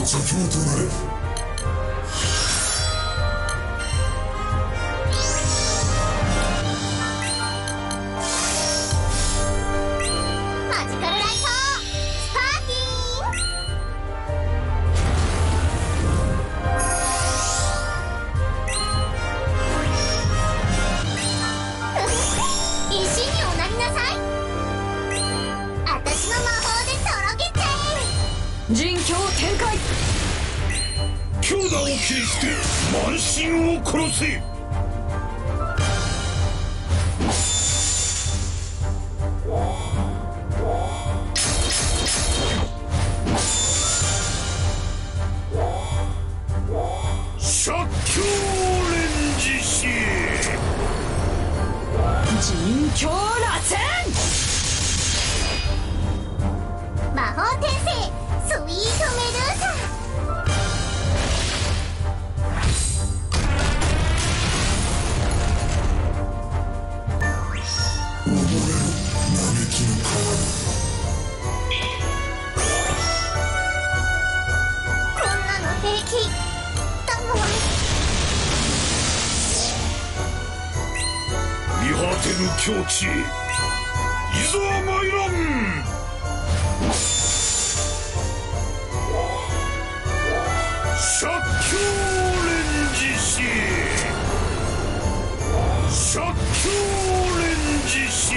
助教となれ。 陣境展開。 強打を切り捨て慢心を殺せ。殺境連獅子。 陣境螺旋。 魔法転生スイートメドゥーサ。 溺れろ嘆きの川に。 こんなの平気だもん。 見果てぬ境地へいざ参らん。殺境連獅子。殺境連獅子。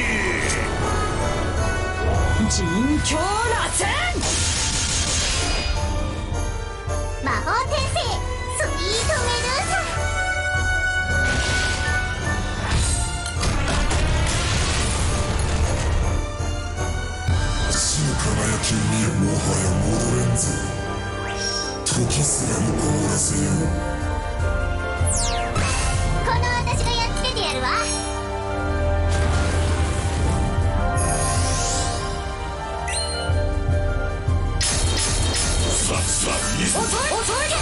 陣境螺旋。 魔法転生スイートメドゥーサ。 死の輝きを見れもはや戻れんぞ。時すらも凍らせよう。 この私がやっつけてやるわ。 さっさに遅い。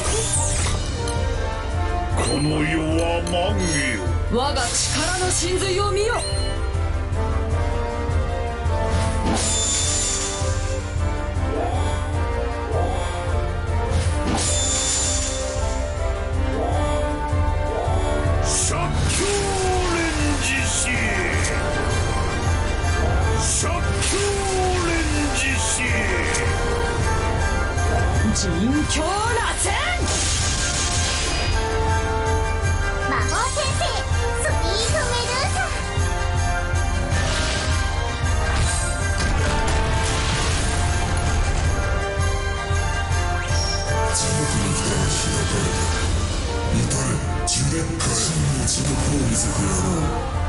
この世は万華よ。 我が力の真髄を見よ。 殺境連獅子。殺境連獅子。 陣境螺旋。 魔法転生スイートメドゥーサ。 地獄の蓋が開かれた。至れ、樹烈火真の地獄を見せてやろう。